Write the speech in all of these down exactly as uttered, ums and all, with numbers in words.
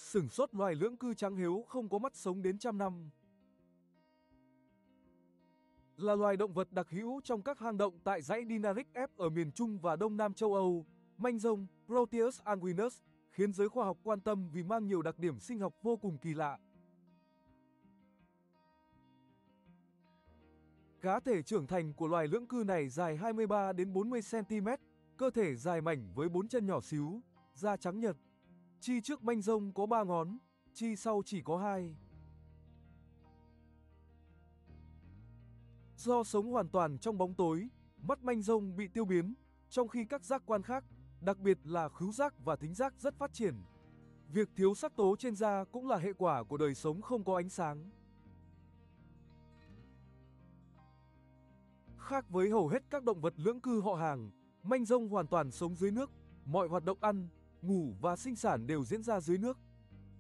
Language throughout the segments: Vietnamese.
Sửng sốt, loài lưỡng cư trắng hiếu không có mắt sống đến trăm năm. Là loài động vật đặc hữu trong các hang động tại dãy Dinaric F ở miền Trung và Đông Nam châu Âu. Manh rông Proteus anguinus khiến giới khoa học quan tâm vì mang nhiều đặc điểm sinh học vô cùng kỳ lạ. Cá thể trưởng thành của loài lưỡng cư này dài hai mươi ba đến bốn mươi xăng-ti-mét, cơ thể dài mảnh với bốn chân nhỏ xíu, da trắng nhợt. Chi trước manh rông có ba ngón, chi sau chỉ có hai. Do sống hoàn toàn trong bóng tối, mắt manh rông bị tiêu biến, trong khi các giác quan khác, đặc biệt là khứu giác và thính giác rất phát triển. Việc thiếu sắc tố trên da cũng là hệ quả của đời sống không có ánh sáng. Khác với hầu hết các động vật lưỡng cư họ hàng, manh rông hoàn toàn sống dưới nước, mọi hoạt động ăn, ngủ và sinh sản đều diễn ra dưới nước.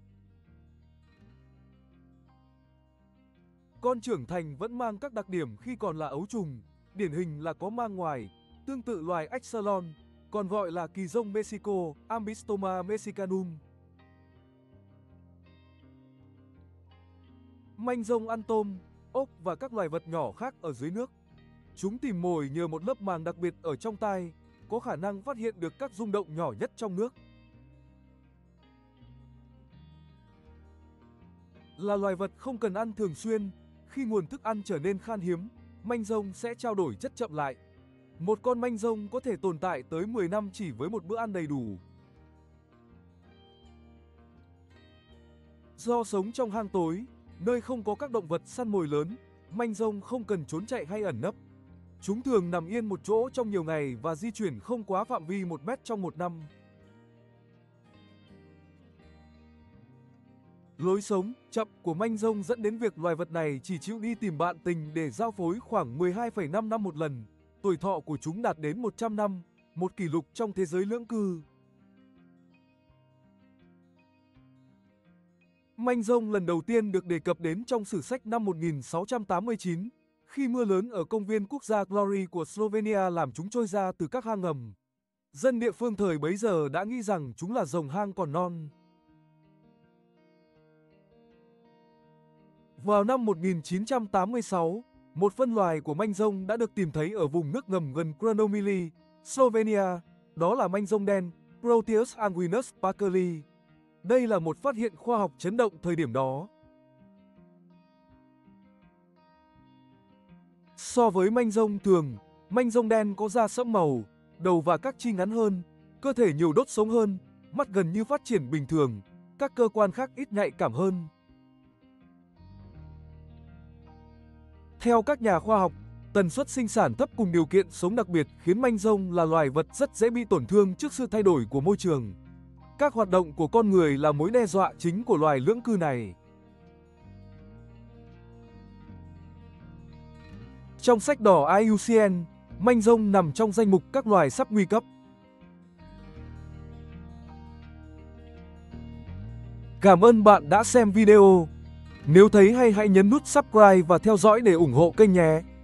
Con trưởng thành vẫn mang các đặc điểm khi còn là ấu trùng, điển hình là có mang ngoài, tương tự loài Axolotl, còn gọi là kỳ rông Mexico, Ambystoma mexicanum. Manh rông ăn tôm, ốc và các loài vật nhỏ khác ở dưới nước. Chúng tìm mồi nhờ một lớp màng đặc biệt ở trong tai, có khả năng phát hiện được các rung động nhỏ nhất trong nước. Là loài vật không cần ăn thường xuyên, khi nguồn thức ăn trở nên khan hiếm, manh rông sẽ trao đổi chất chậm lại. Một con manh rông có thể tồn tại tới mười năm chỉ với một bữa ăn đầy đủ. Do sống trong hang tối, nơi không có các động vật săn mồi lớn, manh rông không cần trốn chạy hay ẩn nấp. Chúng thường nằm yên một chỗ trong nhiều ngày và di chuyển không quá phạm vi một mét trong một năm. Lối sống chậm của manh rông dẫn đến việc loài vật này chỉ chịu đi tìm bạn tình để giao phối khoảng mười hai phẩy năm năm một lần. Tuổi thọ của chúng đạt đến một trăm năm, một kỷ lục trong thế giới lưỡng cư. Manh rông lần đầu tiên được đề cập đến trong sử sách năm một nghìn sáu trăm tám mươi chín, khi mưa lớn ở công viên quốc gia Glory của Slovenia làm chúng trôi ra từ các hang ngầm. Dân địa phương thời bấy giờ đã nghĩ rằng chúng là rồng hang còn non. Vào năm một nghìn chín trăm tám mươi sáu, một phân loài của manh rông đã được tìm thấy ở vùng nước ngầm gần Chronomili, Slovenia, đó là manh rông đen, Proteus anguinus parkeri. Đây là một phát hiện khoa học chấn động thời điểm đó. So với manh rông thường, manh rông đen có da sẫm màu, đầu và các chi ngắn hơn, cơ thể nhiều đốt sống hơn, mắt gần như phát triển bình thường, các cơ quan khác ít nhạy cảm hơn. Theo các nhà khoa học, tần suất sinh sản thấp cùng điều kiện sống đặc biệt khiến manh rông là loài vật rất dễ bị tổn thương trước sự thay đổi của môi trường. Các hoạt động của con người là mối đe dọa chính của loài lưỡng cư này. Trong sách đỏ i u xê en, manh rông nằm trong danh mục các loài sắp nguy cấp. Cảm ơn bạn đã xem video. Nếu thấy hay hãy nhấn nút subscribe và theo dõi để ủng hộ kênh nhé.